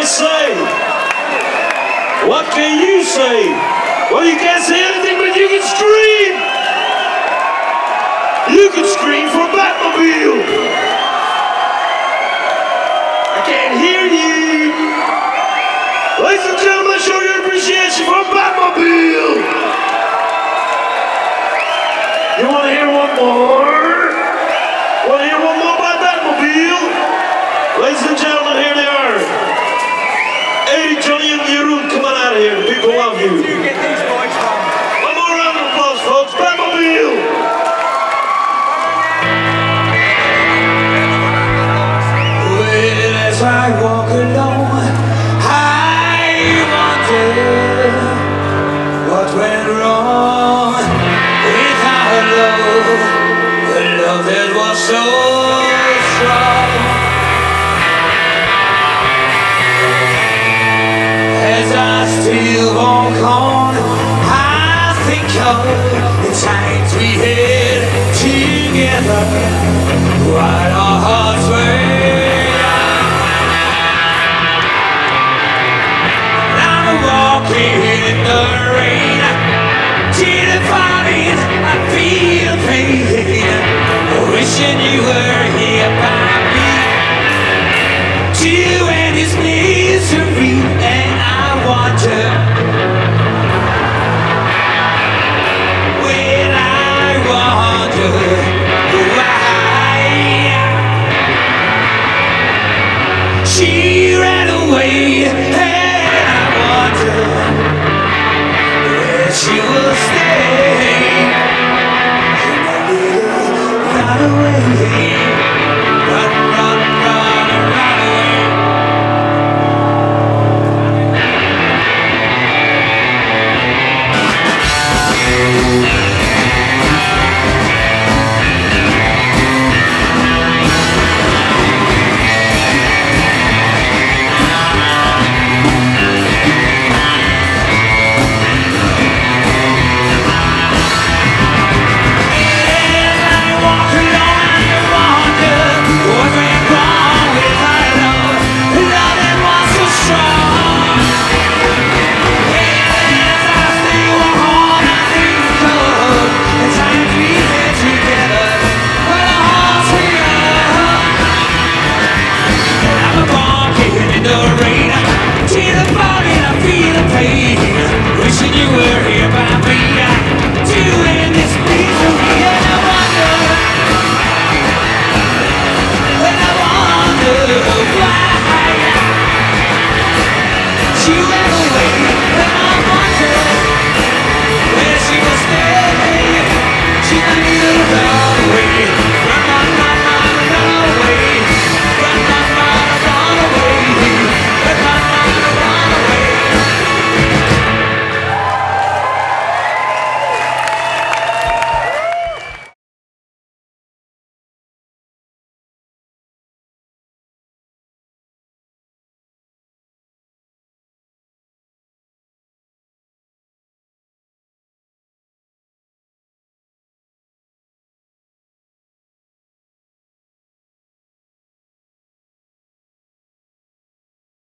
I say? What can you say? Well, you can't say anything, but you can scream. You can scream for Batmobile. I can't hear you. Ladies and gentlemen, show your appreciation for Batmobile. You want to hear one more? Want to hear one more by Batmobile? Ladies and gentlemen, here they are. Eddie, Johnny, and Jeroen, come on out of here. The people love you. Where do you get these boys from? One more round of applause, folks. Batmobile. Well, as I walk alone, I wonder what went wrong with our love, the love that was so strong. As I still walk on, I think of the times we had together, while our hearts were young. I'm walking in the rain, terrified, I feel pain, wishing you were here by me to end this misery. And I wonder, well, I wonder why she ran away. And I wonder where she will stay in my little runaway.